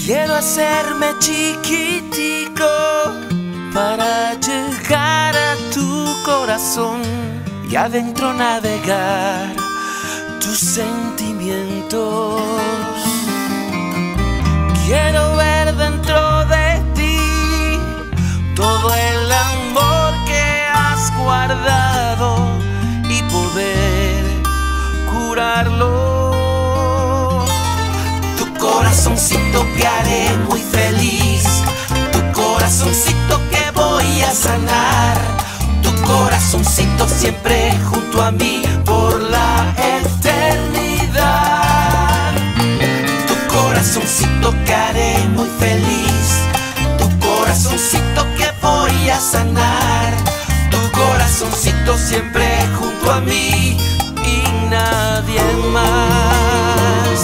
Quiero hacerme chiquitico para llegar a tu corazón y adentro navegar tus sentimientos. Quiero ver dentro de ti todo el amor que has guardado y poder curarlo. Tu corazoncito que haré muy feliz, tu corazoncito que voy a sanar, tu corazoncito siempre junto a mí por la eternidad. Tu corazoncito que haré muy feliz, tu corazoncito que voy a sanar, tu corazoncito siempre junto a mí y nadie más.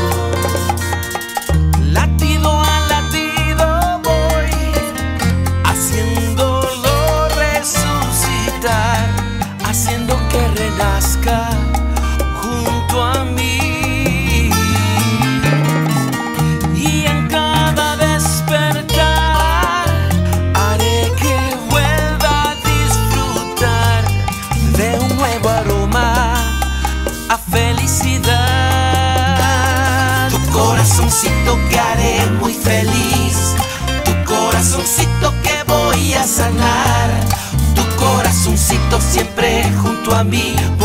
Latido a latido voy, haciéndolo resucitar, haciendo que renazca junto a mí. Y en cada despertar haré que vuelva a disfrutar de un nuevo aroma a felicidad. Tu corazoncito que haré muy feliz, tu corazoncito que voy a sanar, tu corazoncito siempre junto a mí